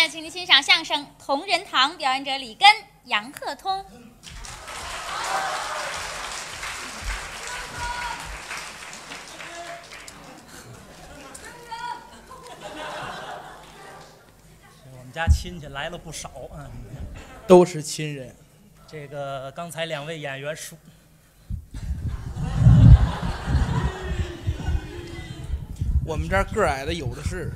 面请您欣赏相声《同仁堂》，表演者李根、杨鹤通。 我们家亲戚来了不少啊， 都是亲人。 这个刚才两位演员说， 我们这儿个矮的有的是。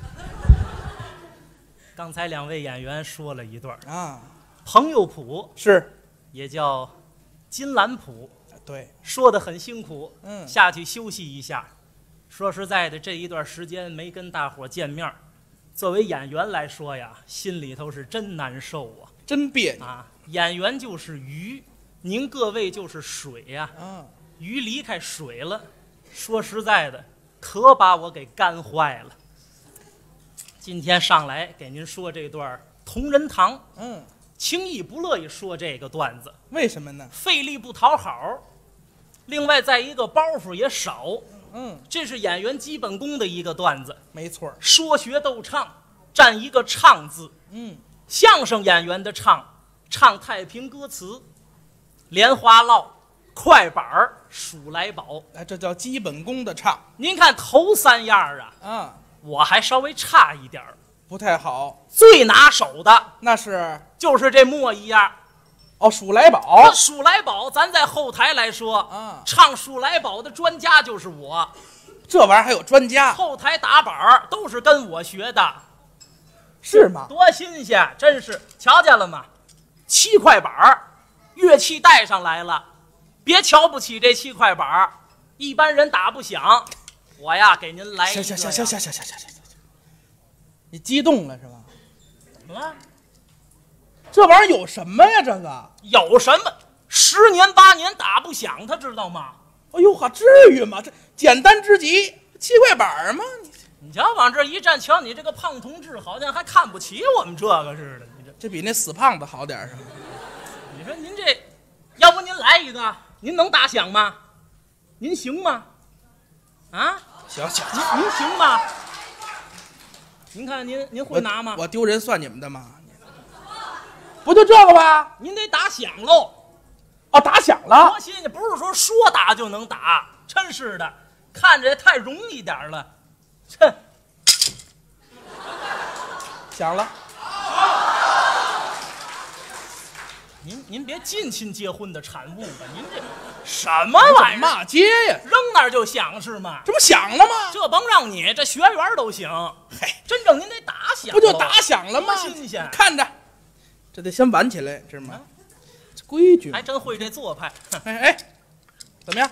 刚才两位演员说了一段啊， 朋友谱是， 也叫金兰谱， 对， 说得很辛苦，下去休息一下。说实在的，这一段时间没跟大伙见面，作为演员来说呀，心里头是真难受啊， 真别扭啊！演员就是鱼，您各位就是水呀，鱼离开水了，说实在的，可把我给干坏了。今天上来给您说这段同仁堂，轻易不乐意说这个段子， 为什么呢？ 费力不讨好，另外再一个包袱也少，这是演员基本功的一个段子， 没错， 说学逗唱占一个唱字，相声演员的唱太平歌词，莲花落、快板儿、数来宝， 哎，这叫基本功的唱。 您看头三样啊，我还稍微差一点儿， 不太好。 最拿手的那是就是这末一样。 哦，数来宝。 数来宝，咱在后台来说，唱数来宝的专家就是我。 这玩意儿还有专家？ 后台打板儿都是跟我学的， 是吗？ 多新鲜！真是，瞧见了吗？7块板儿，乐器带上来了，别瞧不起这7块板儿，一般人打不响。我呀，给您来一个。 行，你激动了是吧？ 怎么了？ 这玩意儿有什么呀？这个有什么？10年8年打不响，他知道吗？ 哎呦呵，至于吗？这简单之极，7块板吗？ 你瞧往这一站，瞧你这个胖同志，好像还看不起我们这个似的。你这比那死胖子好点是吗？ 你说您这，要不您来一个？您能打响吗？您行吗？啊？ 行， 您行吗？您看您会拿吗？ 我丢人算你们的吗？不就这个吗？ 您得打响喽。 哦，打响了。 多新鲜！不是说说打就能打，真是的，看着也太容易点了。哼， 响了。 您别近亲结婚的产物吧？您这什么玩意儿？ 骂街呀？ 扔那儿就响是吗？ 这不响了吗？ 这甭让你这学员都行。嘿，真正您得打响， 不就打响了吗？ 多新鲜！ 看着，这得先挽起来，知道吗？这规矩。 还真会这做派。 哎，怎么样？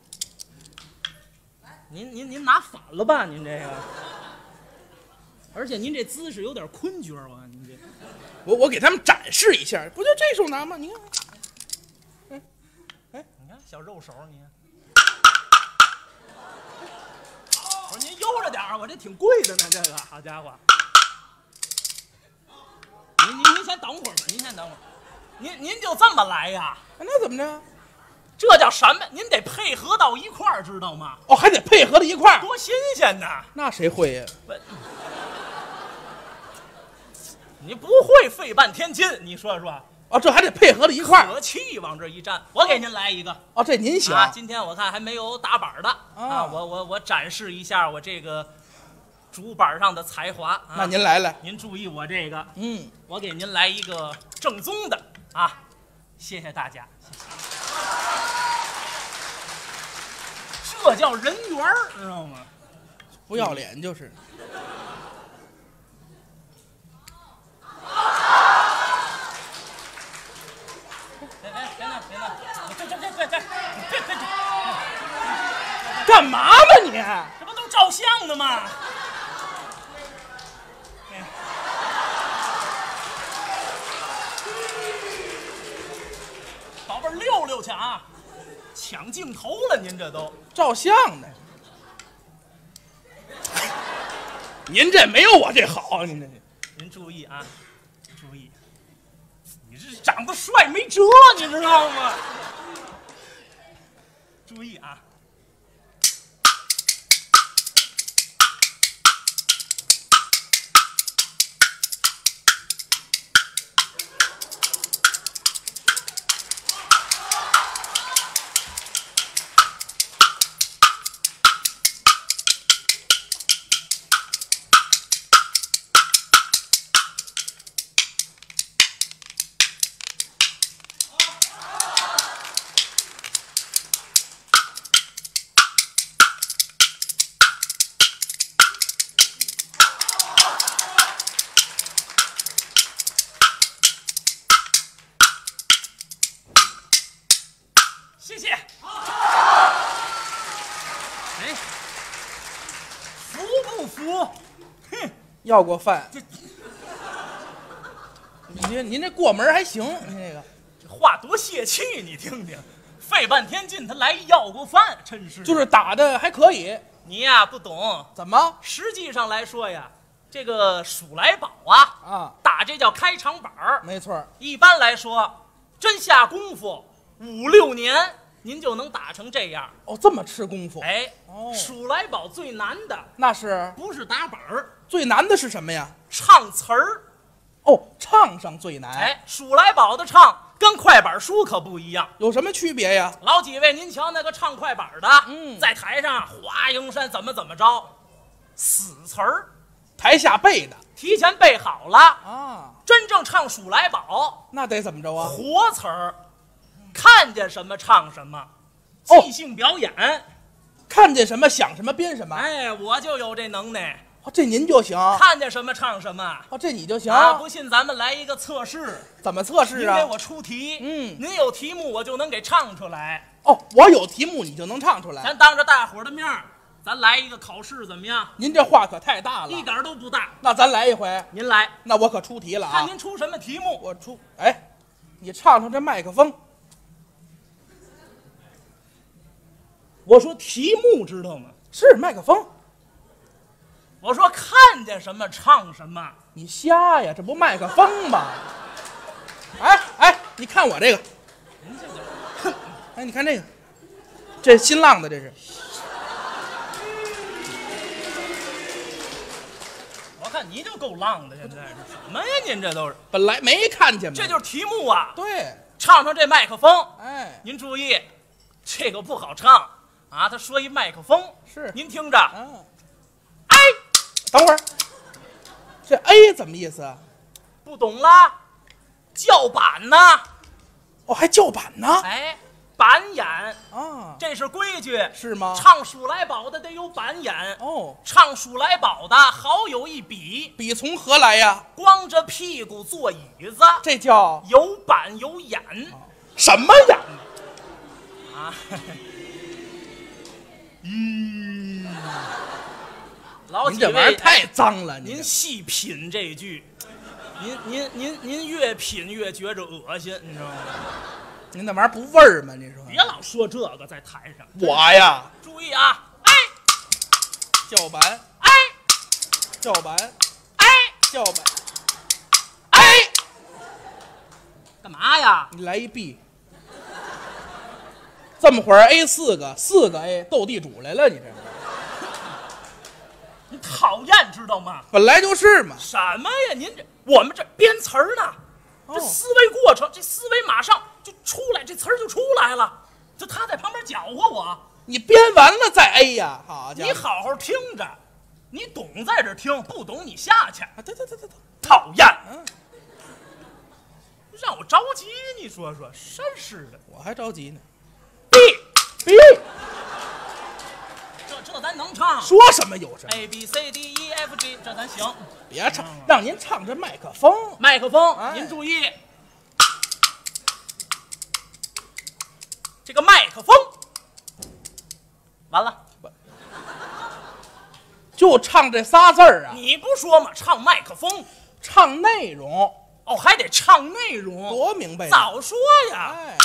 您拿反了吧？您这个，而且您这姿势有点昆角啊！您这。 我给他们展示一下，不就这手拿吗？你看， 你看小肉手，你看，我说您悠着点儿，我这挺贵的呢，这个好家伙！您先等会儿吧，您先等会儿，您就这么来呀？ 那怎么着？ 这叫什么？您得配合到一块儿，知道吗？ 哦，还得配合到一块儿， 多新鲜呐！ 那谁会呀？ 你不会费半天劲，你说说。 哦，这还得配合到一块儿， 可气往这一站。我给您来一个。 哦，这您行。 今天我看还没有打板的啊，我展示一下我这个主板上的才华。 那您来， 您注意我这个，我给您来一个正宗的啊，谢谢大家，谢谢。这叫人缘儿，知道吗？ 不要脸就是。别，干嘛呢你？ 这不都照相的吗？宝贝儿，溜溜去啊！抢镜头了，您这都照相呢。您这没有我这好， 您注意啊，注意，你这长得帅没辙，你知道吗？注意啊！ 谢谢。哎，服不服？哼， 要过饭。您这过门还行，您这个这话多泄气，你听听，费半天劲，他来一要过饭，真是。 就是打的还可以。 你呀不懂， 怎么？ 实际上来说呀，这个数来宝啊，打这叫开场板儿， 没错。 一般来说，真下功夫5、6年，您就能打成这样。 哦，这么吃功夫。 哎，数来宝最难的那是不是打板儿？ 最难的是什么呀？ 唱词儿。 哦，唱上最难。 哎，数来宝的唱跟快板书可不一样， 有什么区别呀？ 老几位，您瞧那个唱快板的，在台上华蓥山怎么着，死词儿， 台下背的， 提前背好了啊。 真正唱数来宝， 那得怎么着啊？ 活词儿，看见什么唱什么，即兴表演， 看见什么想什么编什么。 哎，我就有这能耐。 这您就行， 看见什么唱什么。 这你就行啊！不信咱们来一个测试。 怎么测试啊？ 您给我出题，您有题目我就能给唱出来。 哦，我有题目你就能唱出来。 咱当着大伙儿的面儿，咱来一个考试怎么样？ 您这话可太大了， 一点都不大。 那咱来一回， 您来。 那我可出题了啊！ 看您出什么题目？ 我出。哎，你唱唱这麦克风。 我说题目知道吗？ 是麦克风。 我说看见什么唱什么， 你瞎呀？这不麦克风吗？哎，你看我这个，哎，你看这个，这新浪的这是。 我看你就够浪的，现在是什么呀？您这都是本来没看见吗？ 这就是题目啊。 对， 唱上这麦克风。 哎， 您注意，这个不好唱啊。他说一麦克风， 是您听着。哎。 等会儿，这 A 怎么意思啊？ 不懂啦，叫板呢？ 哦，还叫板呢？ 哎，板眼啊， 这是规矩， 是吗？ 唱数来宝的得有板眼哦， 唱数来宝的好有一比， 比从何来呀？ 光着屁股坐椅子， 这叫有板有眼。 什么眼啊？老几位， 您这玩意儿太脏了。 您细品这句，您越品越觉着恶心，你知道吗？ 您那玩意儿不味儿吗？你说？ 别老说这个在台上。 我呀， 注意啊！哎， 叫板， 哎， 叫板， 哎， 叫板， 哎，干嘛呀？ 你来一 B。这么会儿 A 4个，4个 A 斗地主来了，你这。 你讨厌知道吗？ 本来就是嘛。 什么呀？您这我们这编词儿呢，这思维过程，这思维马上就出来，这词儿就出来了。就他在旁边搅和我， 你编完了再 A 呀，好家伙！ 你好好听着，你懂在这听，不懂你下去。 对， 讨厌，让我着急，你说说，真是的， 我还着急呢。 B，这咱能唱？ 说什么有什么 ？A B C D E F G， 这咱行。 别唱，让您唱这麦克风。 麦克风，您注意，这个麦克风，完了， 就唱这仨字儿啊！ 你不说吗？唱麦克风， 唱内容。 哦，还得唱内容， 多明白！ 早说呀！ 哎，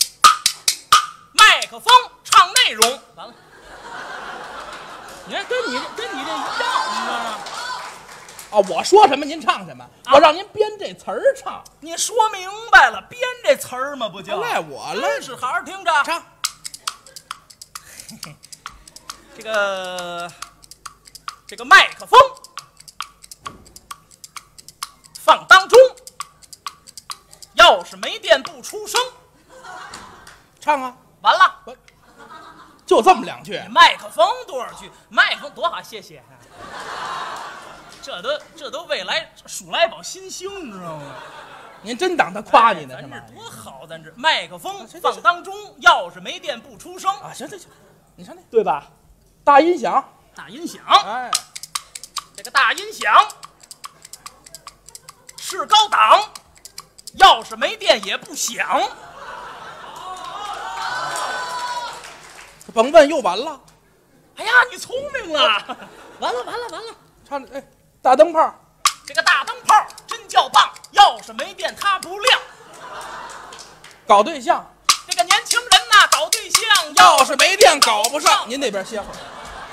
麦克风唱内容，完了。你看，跟你这一样，你知道吗？ 啊，我说什么您唱什么，我让您编这词儿唱。 你说明白了，编这词儿嘛，不就赖我了？ 真是，好好听着， 唱。 这个麦克风放当中，要是没电不出声， 唱啊！ 完了。 就这么2句。 麦克风多少句？麦克风多好，谢谢。这都未来数来宝新星，你知道吗？ 您真当他夸你呢？ 咱这多好，咱这麦克风放当中，要是没电不出声啊！行，你唱那对吧？ 大音响， 哎，这个大音响是高档，要是没电也不响。 甭问，又完了。 哎呀，你聪明了！完了！ 唱哎，大灯泡， 这个大灯泡真叫棒，要是没电它不亮。 搞对象， 这个年轻人呐，找对象要是没电搞不上。您那边歇会儿。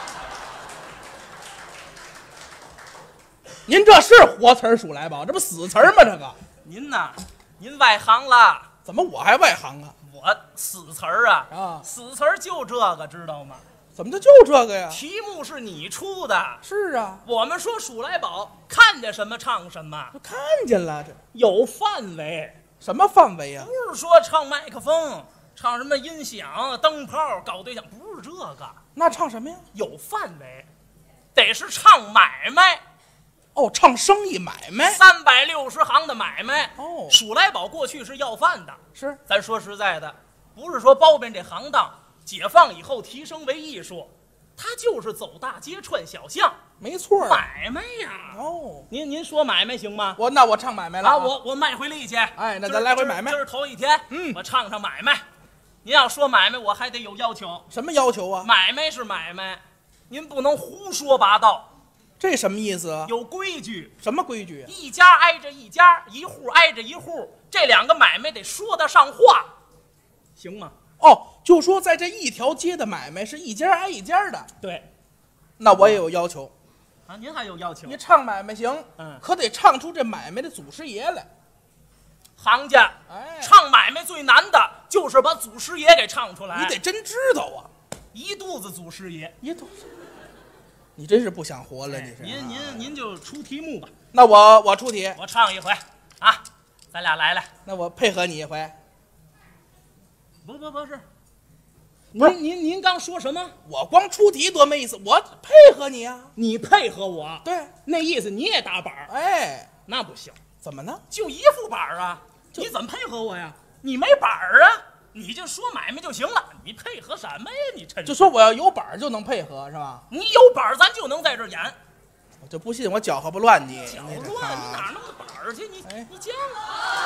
您这是活词儿数来宝，这不死词儿吗？这个您呐，您外行了。 怎么我还外行啊？ 我死词儿啊！ 啊， 死词儿就这个，知道吗？ 怎么就这个呀？ 题目是你出的。 是啊， 我们说数来宝，看见什么唱什么， 我看见了，这有范围。 什么范围呀？ 不是说唱麦克风，唱什么音响、灯泡、搞对象，不是这个。 那唱什么呀？ 有范围，得是唱买卖。 哦，唱生意买卖。 360行的买卖。 哦， 数来宝过去是要饭的。 是， 咱说实在的，不是说包庇这行当，解放以后提升为艺术，它就是走大街串小巷， 没错。 买卖呀。 哦， 您说买卖行吗？ 那我唱买卖了啊！ 我卖回力去。 哎，那咱来回买卖。 今儿头一天，我唱买卖。您要说买卖，我还得有要求。 什么要求啊？ 买卖是买卖，您不能胡说八道。 这什么意思啊？ 有规矩。 什么规矩啊？ 一家挨着一家，一户挨着一户，这两个买卖得说得上话，行吗？ 哦，就说在这一条街的买卖是一家挨一家的。 对， 那我也有要求啊。您还有要求？ 你唱买卖行，可得唱出这买卖的祖师爷来。 行家， 哎， 唱买卖最难的就是把祖师爷给唱出来。 你得真知道啊， 一肚子祖师爷， 一肚子。你真是不想活了，你是？ 您就出题目吧。 那我出题， 我唱一回啊，咱俩来。 那我配合你一回。 不是，您刚说什么？ 我光出题多没意思，我配合你啊。 你配合我？ 对， 那意思你也打板儿。 哎， 那不行。 怎么呢？ 就一副板儿啊，你怎么配合我呀？你没板儿啊，你就说买卖就行了，你配合什么呀？你真是就说我要有板儿就能配合是吧？ 你有板儿，咱就能在这儿演。 我就不信我搅和不乱你。 搅乱？你哪弄个板儿去？你见了？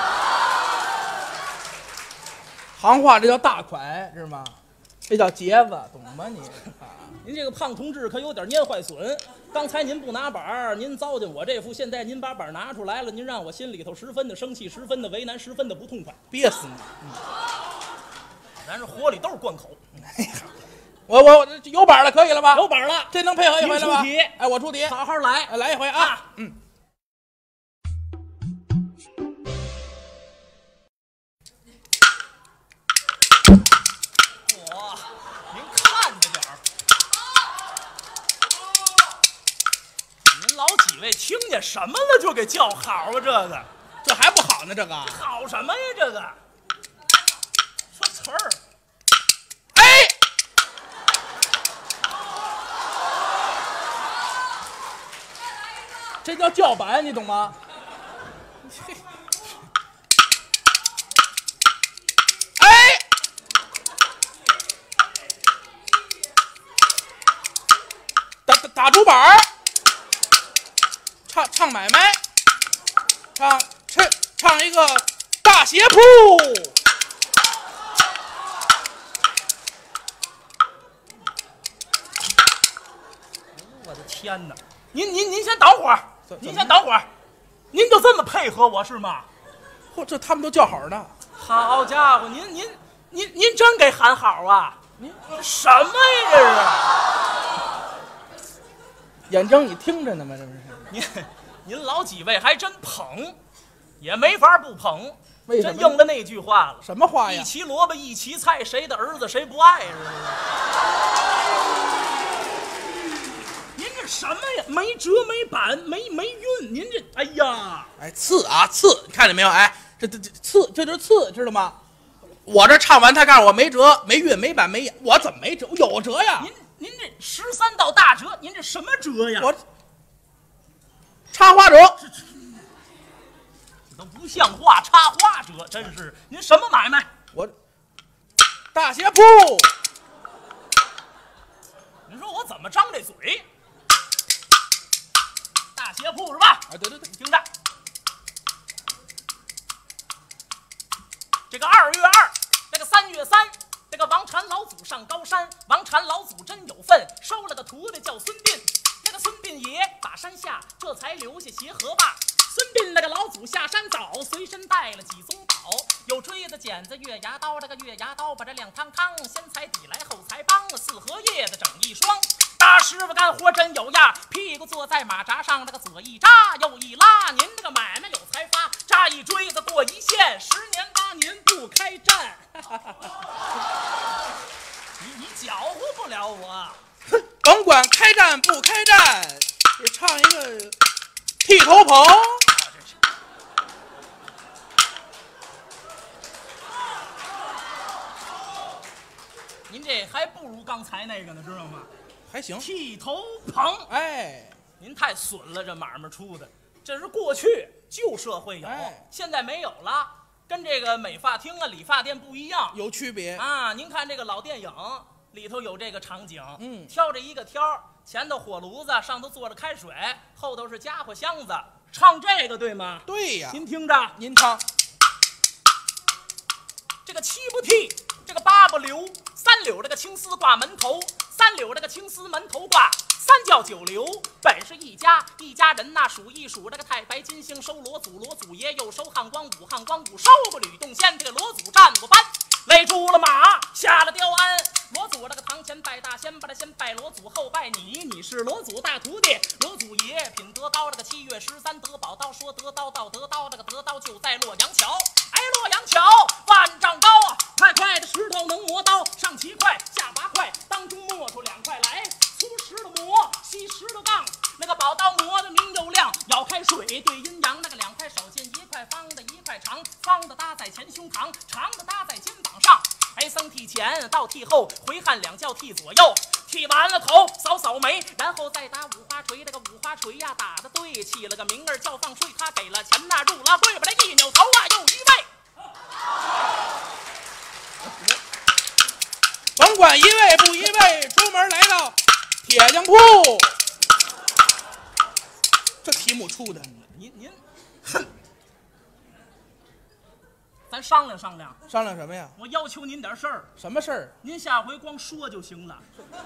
行话这叫大款是吗？这叫结子，懂吗你？ 您这个胖同志可有点蔫坏损。刚才您不拿板儿，您糟践我这副，现在您把板儿拿出来了，您让我心里头十分的生气，十分的为难，十分的不痛快， 憋死你！ 咱这火里都是贯口。 我有板了，可以了吧？ 有板了， 这能配合一回了吧？ 您出题， 哎，我出题， 好好来， 来一回啊！ 您看着点儿。您老几位听见什么了就给叫好啊？ 这还不好呢？这个好什么呀？这个说词儿。 哎，这叫叫板，你懂吗？哎，打竹板儿，唱买卖，唱一个大鞋铺。 我的天哪！您先等会儿，您先等会儿，您就这么配合我是吗？ 嚯，这他们都叫好呢。 好家伙，您真给喊好啊！您什么呀这是？ 眼睁你听着呢吗？这不是？ 您老几位还真捧，也没法不捧。 为什么？ 真应了那句话了。 什么话呀？ 一齐萝卜一齐菜，谁的儿子谁不爱是不是？您这什么呀？没折没板没韵，您这哎呀！ 哎，刺啊刺，你看见没有？哎，这刺，这就是刺，知道吗？我这唱完，他告诉我没折没韵没板没眼，我怎么没折？我有折呀！ 您这13道大折，您这什么折呀？ 我插花折， 这都不像话，插花折，真是您什么买卖？ 我大鞋铺。 您说我怎么张这嘴？大鞋铺是吧？ 啊，对， 听着，这个2月2，这个3月3，这个个王禅老祖上高山，王禅老祖真有份，收了个徒弟叫孙膑。那个孙膑爷打山下，这才留下鞋和袜。孙膑那个老祖下山早，随身带了几宗宝，有锥子、剪子、月牙刀。这个月牙刀把这亮堂堂，先裁底来后裁帮，四合叶子整一双。大师傅干活真有样，屁股坐在马扎上，那个左一扎右一拉，您这个买卖有才发，扎一锥子过一线，10年8年不开战。你搅和不了我， 甭管开战不开战，也唱一个剃头棚。 您这还不如刚才那个呢，知道吗？ 还行。 剃头棚， 哎， 您太损了，这买卖出的，这是过去旧社会有，现在没有了，跟这个美发厅啊、理发店不一样， 有区别啊。您看这个老电影里头有这个场景，挑着一个挑，前头火炉子，上头坐着开水，后头是家伙箱子，唱这个对吗？ 对呀。 您听着， 您唱。 这个7不剃，这个8不留，3绺这个青丝挂门头，3绺这个青丝门头挂，3教9留，本是一家人呐，数一数这个太白金星收罗祖，罗祖爷又收汉光武，汉光武收过吕洞仙，这个罗祖站过班，勒住了马，下了雕鞍。罗祖这个堂前拜大仙，把他先拜罗祖，后拜你，你是罗祖大徒弟。罗祖爷品德高，这个7月13得宝刀，说得刀到得刀，这个得刀就在洛阳桥。哎，洛阳桥万丈高啊，快的石头能磨刀，上7块下8块，当中磨出2块来，粗石头磨，细石头杠，那个宝刀磨得明又亮，舀开水对阴阳，那个2块手劲，1块方的1块长，方的搭在前胸膛，长的搭在肩膀上。哎，僧剃前到剃后，回汉2教剃左右，剃完了头扫眉，然后再打五花锤，这个五花锤呀打得对，起了个名儿叫放税，他给了钱呐，入了柜，把这一扭头啊又一位。 甭管一位不一位，出门来到铁匠铺。这题目出的， 您，咱商量商量。 商量什么呀？ 我要求您点事儿。 什么事儿？ 您下回光说就行了。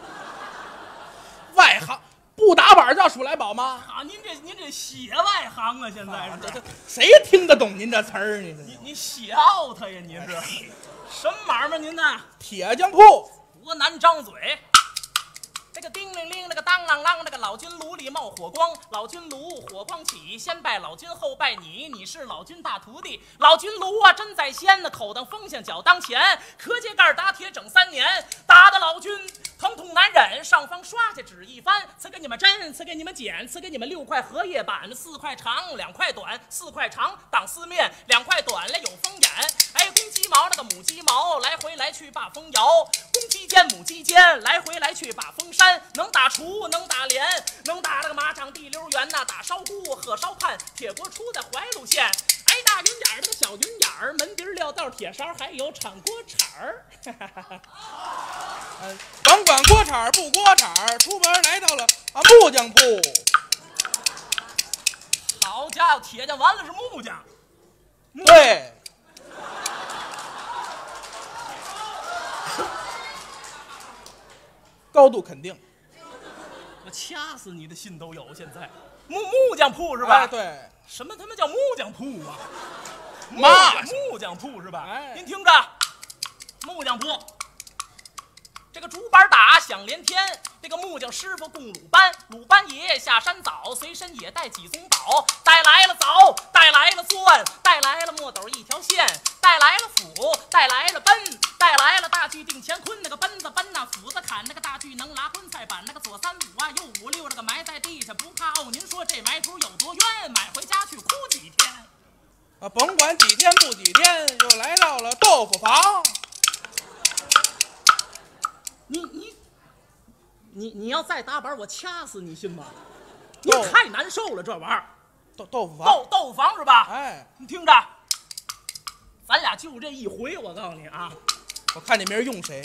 外行不打板叫数来宝吗？ 啊，您这写外行啊，现在是谁听得懂您这词儿？ 你笑他呀？您是什么买卖？您呢？ 铁匠铺多难张嘴。这个叮铃铃，那个当啷啷，那个老君炉里冒火光，老君炉火光起，先拜老君后拜你，你是老君大徒弟。老君炉啊真在先呢，口当风向脚当前，磕秸盖打铁整3年，打的老君疼痛难忍，上方刷下纸一番，赐给你们针，赐给你们剪，赐给你们6块荷叶板，4块长2块短，4块长挡4面，2块短了有风眼。哎，公鸡毛那个母鸡毛，来回来去把风摇，公鸡尖母鸡尖，来回来去把风扇，能打锄能打镰，能打那个马场地溜圆呐，打烧锅喝烧炭，铁锅出在怀路县。哎，大云眼儿那个小云眼儿，门底撂道铁勺，还有铲锅铲儿。 甭管锅铲不锅铲，出门来到了木匠铺。 好家伙，铁匠完了是木匠。 对。高度肯定， 我掐死你的信都有。现在木匠铺是吧？ 哎，对。 什么他妈叫木匠铺啊？木匠铺是吧？ 哎， 您听着，木匠铺，这个竹板打响连天，这个木匠师傅供鲁班，鲁班爷下山早，随身也带几宗宝，带来了枣，带来了钻，带来了墨斗1条线，带来了斧，带来了奔，带来了大锯定乾坤，那个奔子奔呐，斧子砍那个大锯能拉棺材板，那个左3、5啊，右5、6，那个埋在地下不怕沤。您说这埋头有多冤？买回家去哭几天。 啊，甭管几天不几天，就来到了豆腐房。 你要再打板，我掐死你，信吗？你太难受了，这玩意儿。 豆腐房， 豆腐房是吧？ 哎， 你听着，咱俩就这一回，我告诉你啊， 我看你明儿用谁。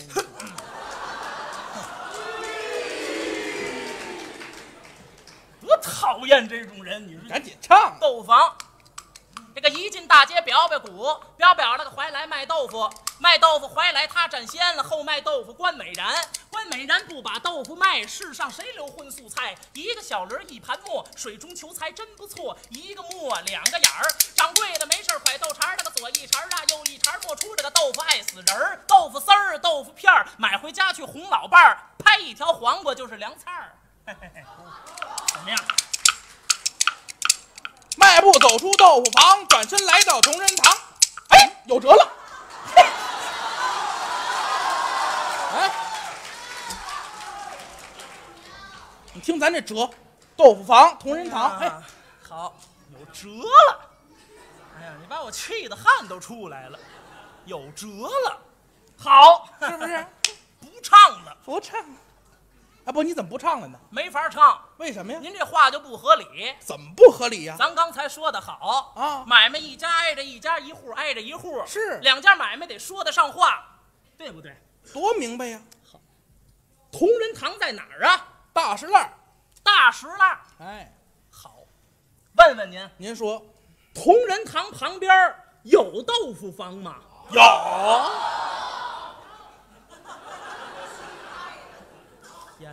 多讨厌这种人！你说赶紧唱。 豆腐房，这个一进大街表鼓，表那个怀来卖豆腐， 卖豆腐怀来他占先了，后卖豆腐关美然。关美然不把豆腐卖，世上谁留荤素菜？一个小轮一盘磨，水中求财真不错。一个磨两个眼儿，掌柜的没事蒯豆茬，这个左一茬啊右一茬，磨出这个豆腐爱死人儿。豆腐丝儿、豆腐片儿，买回家去红老伴儿，拍一条黄瓜就是凉菜儿。怎么样？ 迈步走出豆腐房，转身来到同仁堂。哎，有辙了！哎，你听咱这辙，豆腐房、同仁堂，哎， 好，有辙了。哎呀，你把我气得汗都出来了，有辙了，好， 是不是？ 不唱了， 不唱。啊不，你怎么不唱了呢？ 没法唱， 为什么呀？ 您这话就不合理。 怎么不合理呀？ 咱刚才说的好啊， 买卖一家挨着一家，一户挨着一户， 是两家买卖得说得上话，对不对？ 多明白呀！ 好，同仁堂在哪儿啊？ 大石栏。 大石栏。 哎， 好，问问您， 您说， 同仁堂旁边有豆腐坊吗？ 有。 呀，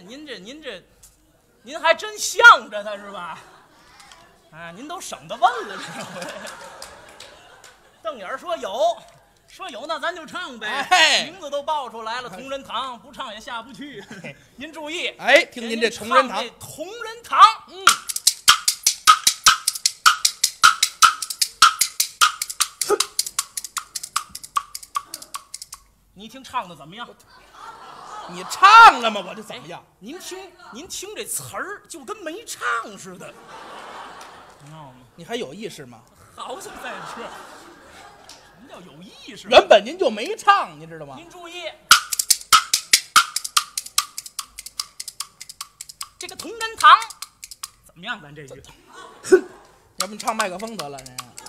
您还真向着他是吧？啊，您都省得问了这回。瞪眼说有，说有那咱就唱呗。 哎， 名字都报出来了，同仁堂不唱也下不去。您注意， 哎，听您这同仁堂， 同仁堂，你听唱的怎么样？ 你唱了吗？我这怎么样？ 您听这词儿就跟没唱似的，知道吗？ 你还有意识吗？ 好像在这，什么叫有意识？ 原本您就没唱，你知道吗？ 您注意，这个同仁堂怎么样？咱这句， 要不你唱麦克风得了，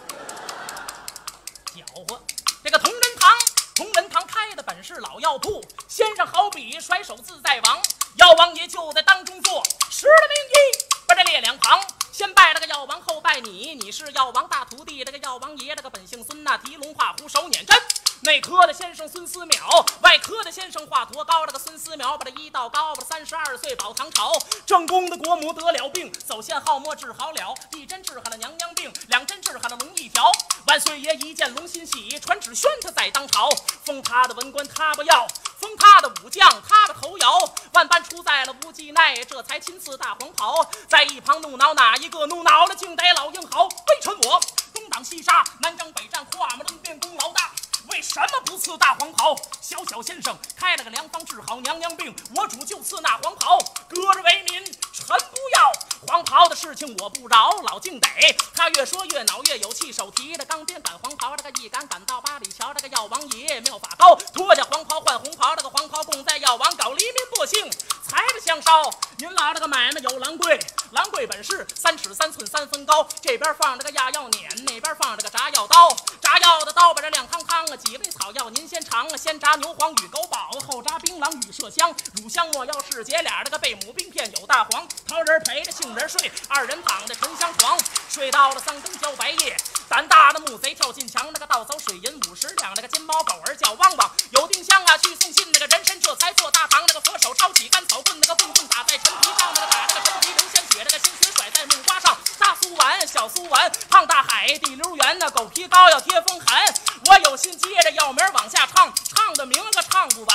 搅和。这个同仁堂。同仁堂开的本是老药铺，先生好比甩手自在王，药王爷就在当中坐，实了名义把这列两旁，先拜了个药王，后拜你，你是药王大徒弟，这个药王爷这个本姓孙呐，提龙画虎手捻针。内科的先生孙思邈，外科的先生华佗高，这个孙思邈把这医道高，把32岁保唐朝，正宫的国母得了病，走线号末治好了，一针治好了娘娘病，两针治好了龙一条。万岁爷一见龙欣喜，传旨宣他在当朝，封他的文官他不要，封他的武将他的头摇，万般出在了无忌奈，这才亲赐大黄袍，在一旁怒恼哪一个？怒恼了竟得老英豪，微臣我东挡西杀，南征北战，跨马抡变功劳大，为什么不赐大黄袍？小小先生开了个良方治好娘娘病，我主就赐那黄袍，隔着为民臣不要，黄袍的事情我不饶，老竟得。他越说越恼越有气，手提着钢鞭赶黄袍，这个一赶到八里桥，这个药王爷妙法高，脱下黄袍换红袍，这个黄袍供在药王搞黎民百姓财不相烧。您老这个买卖有兰桂，兰桂本是3尺3寸3分高，这边放着个压药碾，那边放着个炸药刀，炸药的刀把这亮堂堂啊，几味草药您先尝啊，先炸牛黄与狗宝，后炸槟榔与麝香，乳香没药是姐俩，这个贝母冰片有大黄，桃仁陪着杏仁睡，二人躺着沉香床，睡到了3更交白夜，胆大的木贼跳进墙，那个盗走水银50两，那个金毛狗儿叫汪汪，有丁香啊去送信，那个人参这才做大堂，那个佛手抄起干草棍，那个棍棍打在陈皮上，那个打这个陈皮流鲜血，那个鲜血甩在木瓜上，大苏丸小苏丸胖大海地溜圆，那狗皮膏药贴风寒，我有心接着药名往下唱，唱的明个唱不完。